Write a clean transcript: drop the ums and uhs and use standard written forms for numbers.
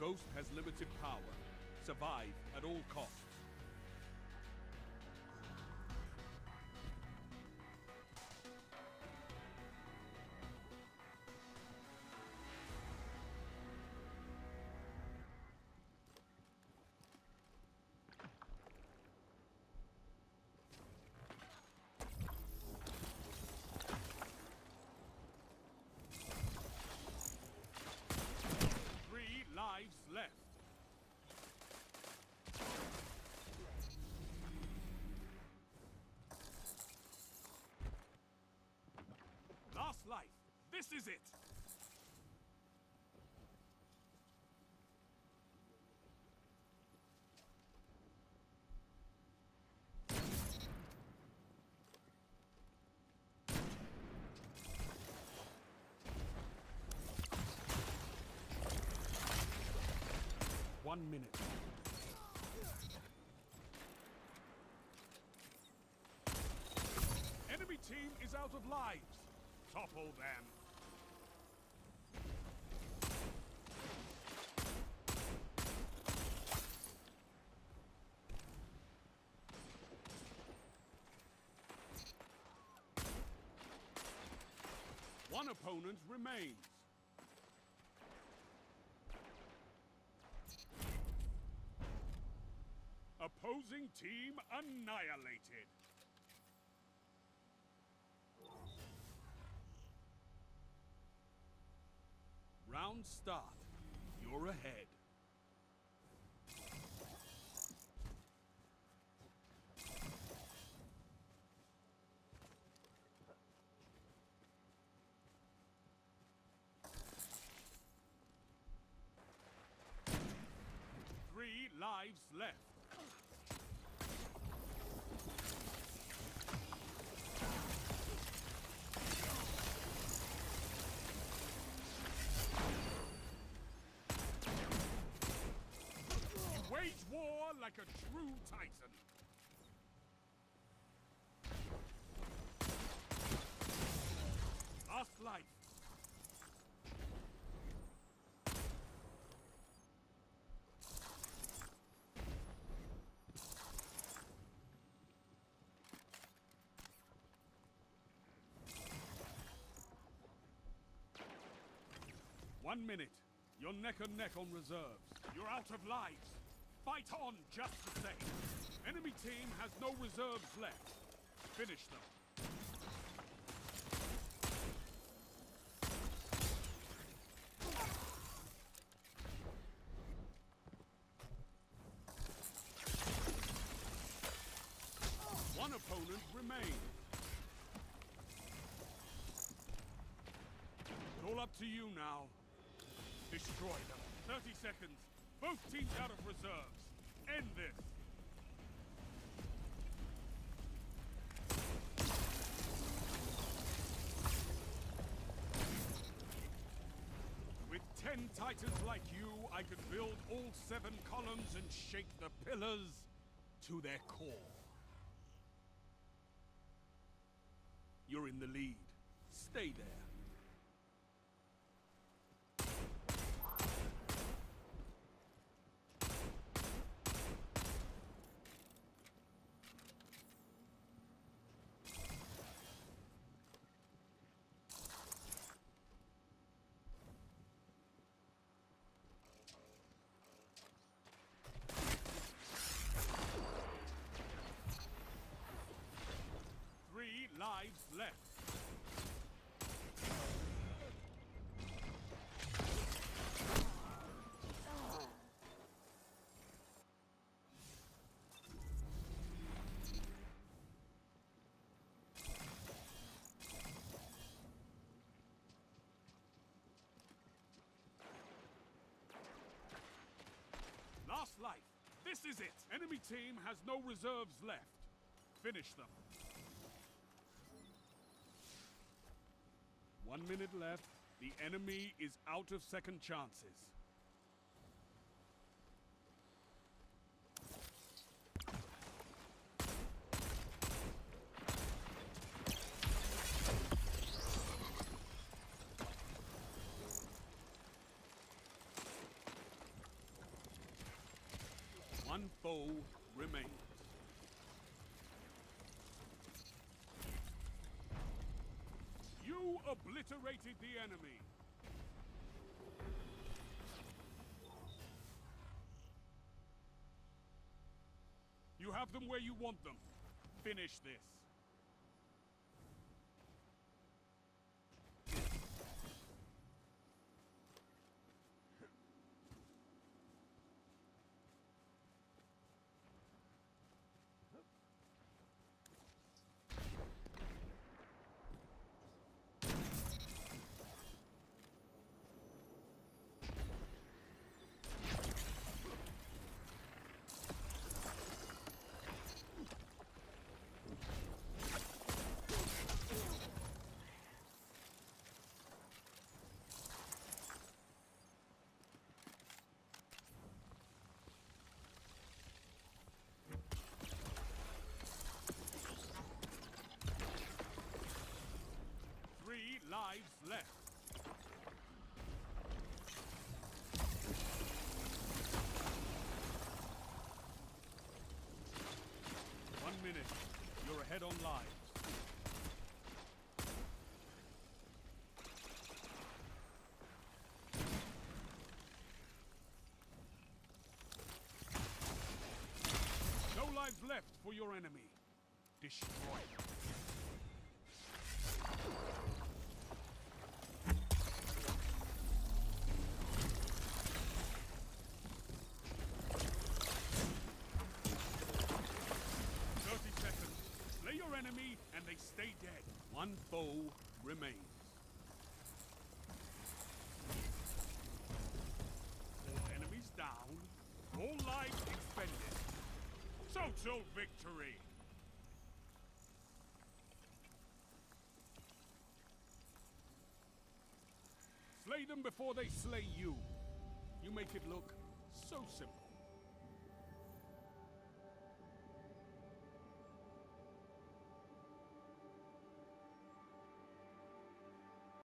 Ghost has limited power. Survive at all costs. Lives left. Last life. This is it. One minute. Enemy team is out of lives. Topple them. One opponent remains. Opposing team annihilated. Round start. You're ahead. Three lives left. Wage war like a true titan. Last life. 1 minute. You're neck and neck on reserves. You're out of lives. Fight on just the same. Enemy team has no reserves left. Finish them. One opponent remains. It's all up to you now. Destroy them. 30 seconds. Both teams out of reserves. End this. With 10 titans like you, I could build all 7 columns and shake the pillars to their core. You're in the lead. Stay there. Lives left. Last life. This is it. Enemy team has no reserves left. Finish them. 1 minute left. The enemy is out of second chances. One foe remains. You obliterated the enemy. You have them where you want them. Finish this. Lives left. One minute. You're ahead on lives. No lives left for your enemy. Destroy. 30 seconds. Slay your enemy and they stay dead. One foe remains. All enemies down. All lives expended. Total victory. Slay them before they slay you. You make it look so simple.